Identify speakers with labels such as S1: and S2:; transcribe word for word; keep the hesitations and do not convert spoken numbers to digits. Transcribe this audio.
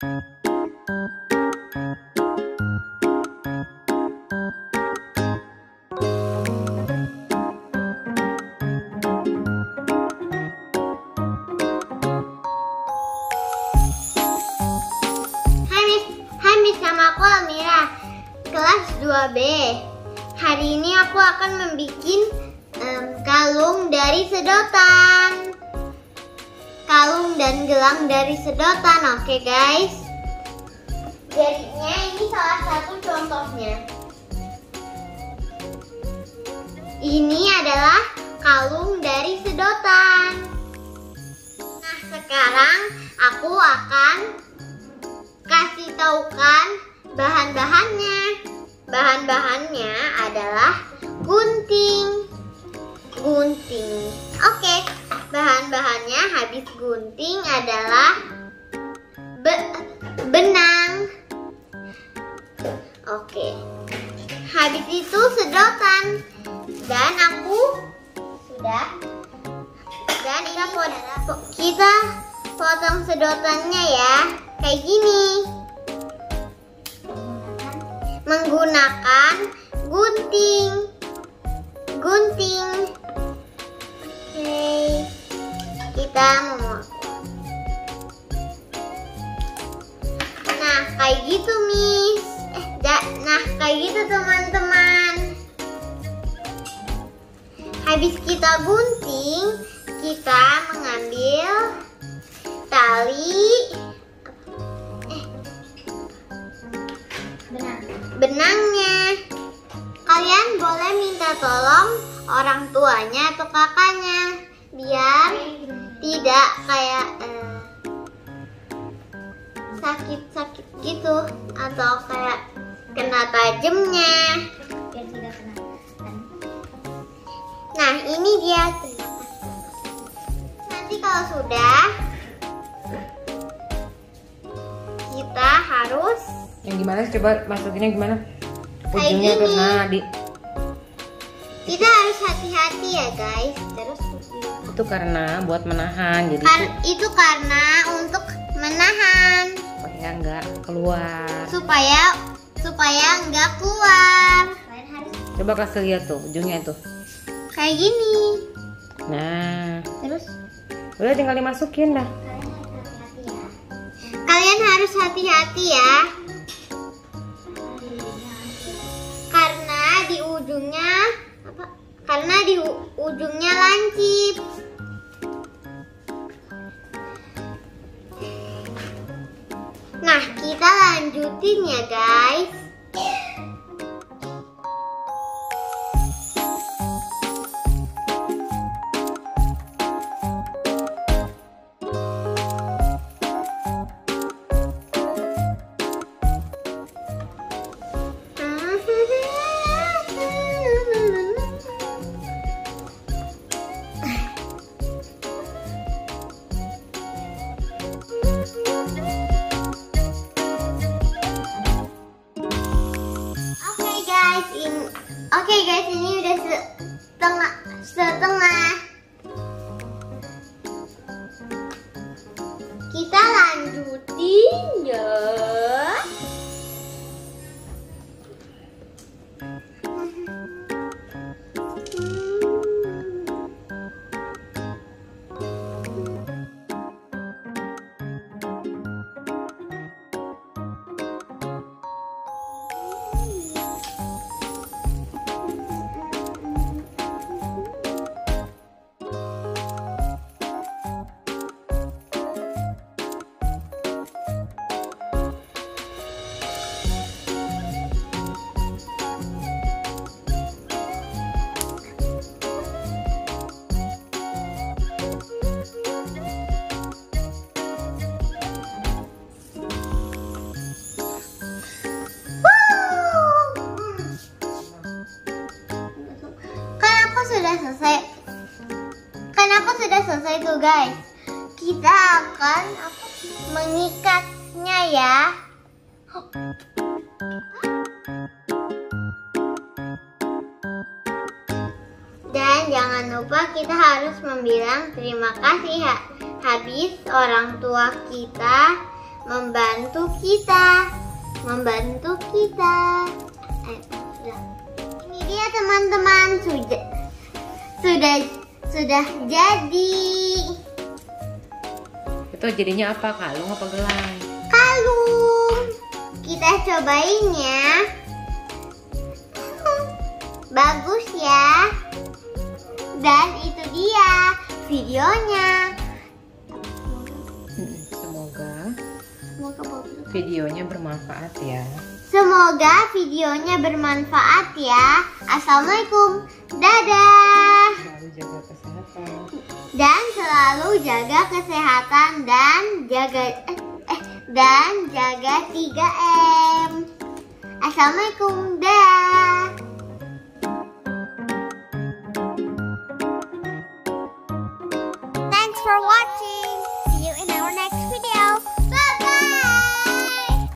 S1: Kelas dua B. Hari ini aku akan membuat um, kalung dari sedotan. Kalung dan gelang dari sedotan, oke guys. Jadinya ini salah satu contohnya. Ini adalah kalung dari sedotan. Nah, sekarang aku akan kasih taukan bahan-bahannya. Bahan-bahannya adalah gunting. Gunting. Oke, bahan-bahannya habis gunting adalah be benang. Oke. Habis itu sedotan. Dan aku sudah dan kita potong, kita potong sedotannya ya, kayak gini. Menggunakan gunting. Gunting. Oke. Kita memotong. Nah, kayak gitu, Miss. Eh, nah, kayak gitu, teman-teman. Habis kita gunting, kita mengambil tali benangnya. Kalian boleh minta tolong orang tuanya atau kakaknya biar tidak kayak sakit-sakit eh, gitu atau kayak kena tajamnya. Nah, ini dia. Nanti kalau sudah, kita harus
S2: yang gimana? Coba masukinnya gimana? Ujungnya kena di.
S1: Kita harus hati-hati ya guys. Terus
S2: itu karena buat menahan. Jadi
S1: Kar
S2: itu,
S1: itu karena untuk menahan
S2: supaya nggak keluar.
S1: Supaya supaya nggak keluar.
S2: Coba kasih lihat tuh ujungnya tuh.
S1: Kayak gini.
S2: Nah.
S1: Terus
S2: udah tinggal dimasukin dah.
S1: Kalian harus hati-hati ya. Karena di ujungnya apa? Karena di ujungnya lancip. Nah, kita lanjutin ya guys. Oke okay guys, ini udah setengah setengah. Kita lanjutin ya. Sudah selesai. Kan aku sudah selesai tuh guys. Kita akan apa, mengikatnya ya. Dan jangan lupa kita harus membilang terima kasih ha habis orang tua kita membantu kita, membantu kita. Eh, sudah. Ini dia teman-teman, sudah, sudah, sudah jadi.
S2: Itu jadinya apa? Kalung apa gelang?
S1: Kalung. Kita cobain ya. Bagus ya. Dan itu dia videonya.
S2: Semoga
S1: Semoga bagus.
S2: videonya bermanfaat ya.
S1: Semoga videonya bermanfaat ya. Assalamualaikum. Dadah.
S2: Selalu jaga kesehatan.
S1: Dan selalu jaga kesehatan dan jaga eh, eh dan jaga tiga M. Assalamualaikum. Dah. Thanks for watching.